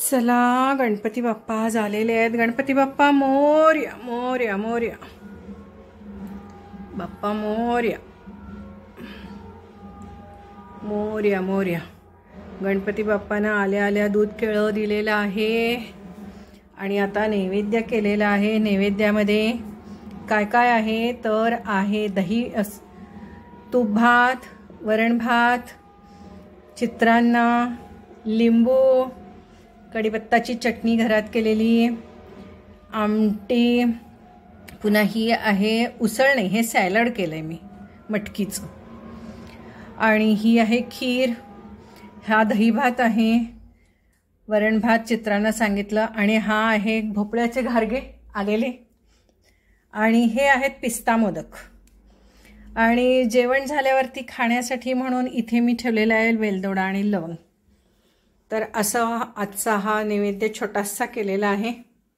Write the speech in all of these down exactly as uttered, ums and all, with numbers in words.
चला गणपती बाप्पा झालेले आहेत. गणपती बाप्पा मोरया मोरया मोरया. बाप्पा मोरया मोरया मोरया. गणपती बाप्पांना आल्या आल्या दूध केळं दिलेलं आहे आणि आता नैवेद्य केलेला आहे. नैवेद्यामध्ये काय काय आहे तर आहे दही, तूप भात, वरण भात, चित्रांना, लिंबू, कढीपत्ताची चटणी घरात केलेली, आमटी, पुन्हा ही आहे उसळ नाही, हे सॅलड केलं आहे मी मटकीचं, आणि ही आहे खीर, हा दही भात आहे, वरण भात चित्रांना सांगितलं, आणि हा आहे भोपळ्याचे घारगे आलेले, आणि हे आहेत पिस्ता मोदक. आणि जेवण झाल्यावरती खाण्यासाठी म्हणून इथे मी ठेवलेला आहे वेलदोडा आणि लवंग. तर असा आजचा हा नैवेद्य छोटासा केलेला आहे.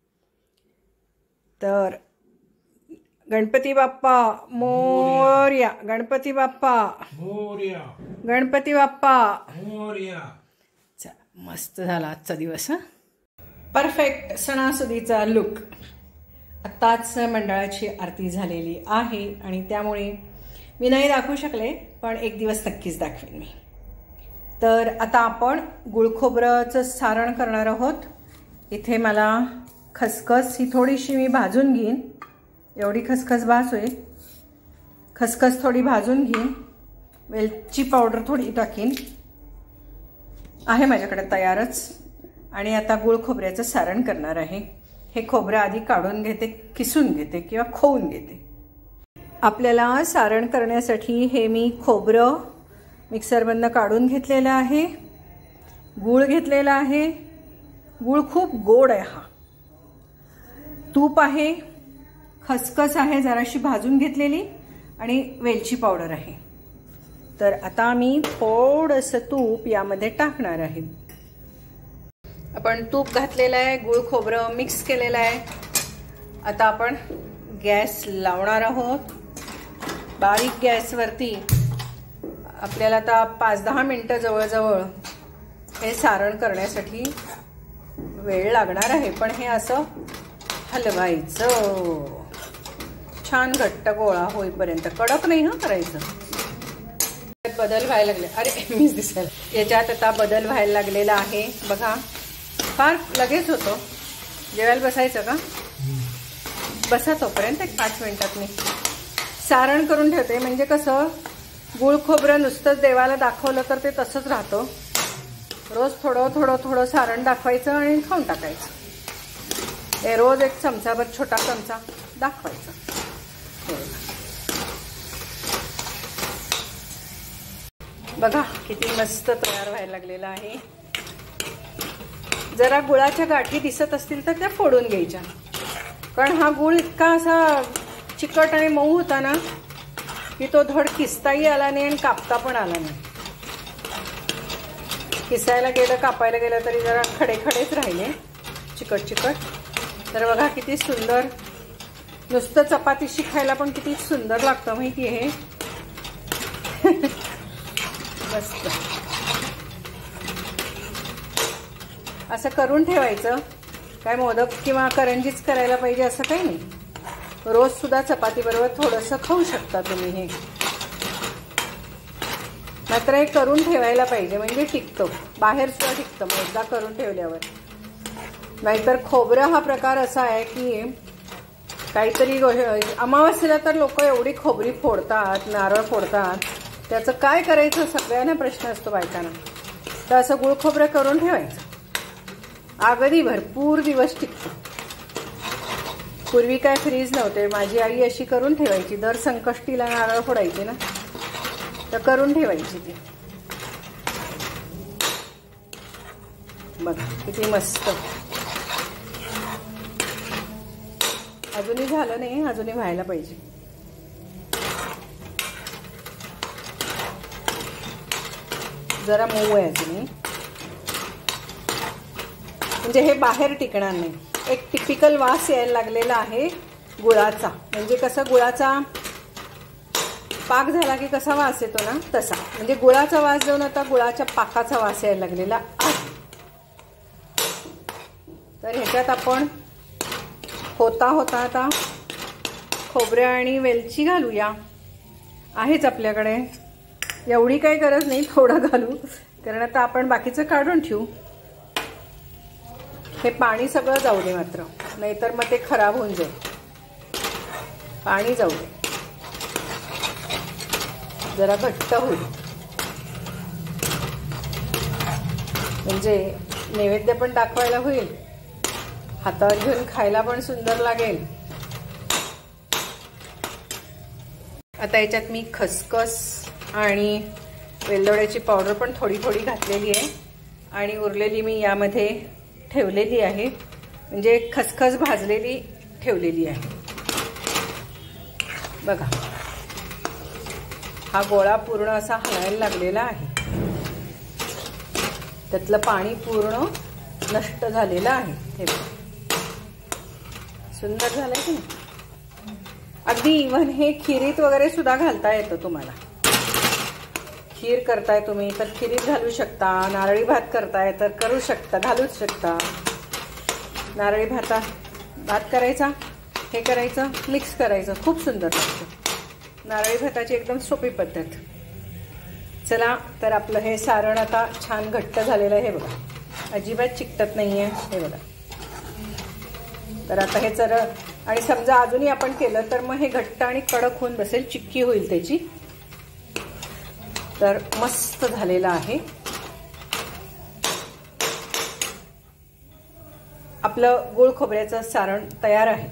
तर गणपती बाप्पा मोरया, गणपती बाप्पा मोरया, गणपती बाप्पा मोरया. मस्त झाला आजचा दिवस. हा परफेक्ट सणासुदीचा लुक. आत्ताच मंडळाची आरती झालेली आहे आणि त्यामुळे मी नाही दाखवू शकले, पण एक दिवस नक्कीच दाखवेन मी. तर आता आपण गुळखोबरंचं सारण करणार आहोत. इथे मला खसखस ही थोडीशी मी भाजून घेईन, एवढी खसखस भाज होईल. खसखस थोडी भाजून घेईन, वेलची पावडर थोडी टाकीन, आहे माझ्याकडे तयारच. आणि आता गुळ खोबऱ्याचं सारण करणार आहे. हे खोबरं आधी काढून घेते, किसून घेते किंवा खोवून घेते. आपल्याला सारण करण्यासाठी हे मी खोबरं मिक्सरमधनं काढून घेतलेलं आहे, गूळ घेतलेला आहे. गूळ खूप गोड आहे हा. तूप आहे, खसखस आहे जराशी भाजून घेतलेली, आणि वेलची पावडर आहे. तर आता मी थोडंसं तूप यामध्ये टाकणार आहे. आपण तूप घातलेलं आहे, गूळ खोबरं मिक्स केलेलं आहे. आता आपण गॅस लावणार आहोत बारीक गॅसवरती. आपल्याला आता पाच दहा मिनटं जवळजवळ हे सारण करण्यासाठी वेळ लागणार आहे. पण हे असं हलवायचं छान घट्ट गोळा होईपर्यंत, कडक नाही हा करायचं. बदल व्हायला लागले, अरे मीच दिसेल याच्यात आता बदल व्हायला लागलेला आहे बघा. फार लगेच होतो. जेवायला बसायचं का? बसा तोपर्यंत एक पाच मिनिटात मी सारण करून ठेवते. म्हणजे कसं गुळ खोबरं नुसतंच देवाला दाखवलं तर ते तसंच राहतं. रोज थोडं थोडं थोडं सारण दाखवायचं आणि खाऊन टाकायचं. हे रोज एक चमचाभर, छोटा चमचा दाखवायचा. बघा किती मस्त तयार व्हायला लागलेला आहे. जरा गुळाच्या गाठी दिसत असतील तर त्या फोडून घ्यायच्या, कारण हा गुळ इतका असा चिकट आणि मऊ होता ना की तो धड किसताही आला नाही आणि कापता पण आला नाही. किसायला गेलं, कापायला गेलं तरी जरा खडे खडेच राहिले, चिकट चिकट. तर बघा किती सुंदर, नुसतं चपातीशी खायला पण किती सुंदर लागतं माहिती आहे. मस्त असं करून ठेवायचं. काय मोदक किंवा करंजीच करायला पाहिजे असं काही नाही. रोज सुद्धा चपाती बरोबर थोडंसं खाऊ शकता तुम्ही हे. मात्र हे करून ठेवायला पाहिजे, म्हणजे टिकतो. बाहेर सुद्धा टिकतं मग एकदा करून ठेवल्यावर. नाहीतर खोबरं हा प्रकार असा आहे की काहीतरी अमावास्येला तर लोक एवढी खोबरी फोडतात, नारळ फोडतात. त्याचं काय करायचं सगळ्यांना प्रश्न असतो बायकांना. तर असं गुळ खोबरं करून ठेवायचं, अगदी भरपूर दिवस टिकतो. पूर्वी काय फ्रीज नव्हते. माझी आई अशी करून ठेवायची, दर संकष्टीला नारळ फोडायची ना, तर करून ठेवायची ती. बघा किती मस्त. अजूनही झालं नाही, अजूनही व्हायला पाहिजे. जरा मऊ आहे अजूनही, म्हणजे हे बाहेर टिकणार नाही. एक टिपिकल वास यायला लागलेला आहे गुळाचा. म्हणजे कसं गुळाचा पाक झाला की कसा वास येतो ना, तसा. म्हणजे गुळाचा वास जाऊन आता गुळाच्या पाकाचा वास यायला लागलेला आहे. तर ह्याच्यात आपण होता होता आता खोबऱ्या आणि वेलची घालूया. आहेच आपल्याकडे, एवढी काही गरज नाही, थोडं घालू, कारण आता आपण बाकीचं काढून ठेवू. हे पाणी सगळं जाऊ दे मात्र, नाहीतर मग ते खराब होऊन जाईल. पाणी जाऊ दे, जरा घट्ट होईल, म्हणजे नैवेद्य पण दाखवायला होईल, हातावर घेऊन खायला पण सुंदर लागेल. आता याच्यात मी खसखस आणि वेलदोड्याची पावडर पण थोडी थोडी घातलेली आहे आणि उरलेली मी यामध्ये ठेवलेली आहे, म्हणजे खसखस भाजलेली ठेवलेली आहे. बघा, हा गोळा पूर्ण असा हलायला लागलेला आहे, त्यातलं पाणी पूर्ण नष्ट झालेलं आहे. हे बघा, सुंदर झालंय की नाही. अगदी इव्हन हे खिरीत वगैरे सुद्धा घालता येतं. तुम्हाला खीर करताय तुम्ही तर खिरीत घालू शकता, नारळी भात करताय तर करू शकता, घालूच शकता. नारळी भाता भात करायचा, हे करायचं, मिक्स करायचं, खूप सुंदर लागतं. नारळी भाताची एकदम सोपी पद्धत. चला, तर आपलं हे सारण आता छान घट्ट झालेलं आहे. हे बघा, अजिबात चिकटत नाहीये. हे बघा, तर आता हे जर, आणि समजा अजूनही आपण केलं तर मग हे घट्ट आणि कडक होऊन बसेल, चिक्की होईल त्याची. तर मस्त झालेलं आहे आपलं गुळ खोबऱ्याचं सारण तयार आहे.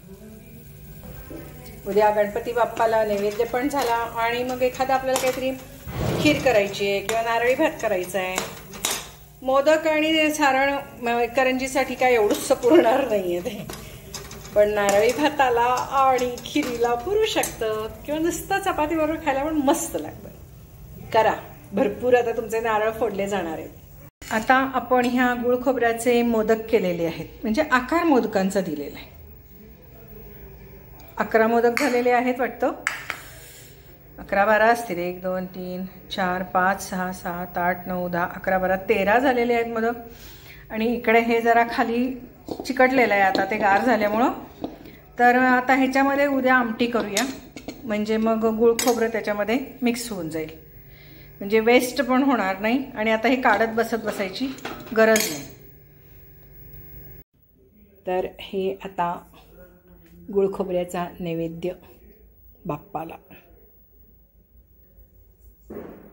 उद्या गणपती बाप्पाला नैवेद्य पण झाला आणि मग एखादा आपल्याला काहीतरी खीर करायची आहे किंवा नारळी भात करायचा आहे. मोदक आणि सारण करंजीसाठी काय एवढंच पुरणार नाहीये ते, पण नारळी भाताला आणि खिरीला पुरू शकतं, किंवा नुसतं चपातीबरोबर खायला पण मस्त लागतं. करा भरपूर, आता तुमचे नारळ फोडले जाणार आहेत. आता आपण ह्या गुळ खोबऱ्याचे मोदक केलेले आहेत, म्हणजे आकार मोदकांचा दिलेला आहे. अकरा मोदक झालेले आहेत वाटतं, अकरा बारा असतील. एक दोन तीन चार पाच सहा सात आठ नऊ दहा अकरा बारा तेरा झालेले आहेत मोदक. आणि इकडे हे जरा खाली चिकटलेलं आहे आता, ते गार झाल्यामुळं. तर आता ह्याच्यामध्ये उद्या आमटी करूया, म्हणजे मग गुळ खोबरं त्याच्यामध्ये मिक्स होऊन जाईल, म्हणजे वेस्ट पण होणार नाही आणि आता हे काढत बसत बसायची गरज नाही. तर हे आता गुळ खोबऱ्याचा नैवेद्य बाप्पाला.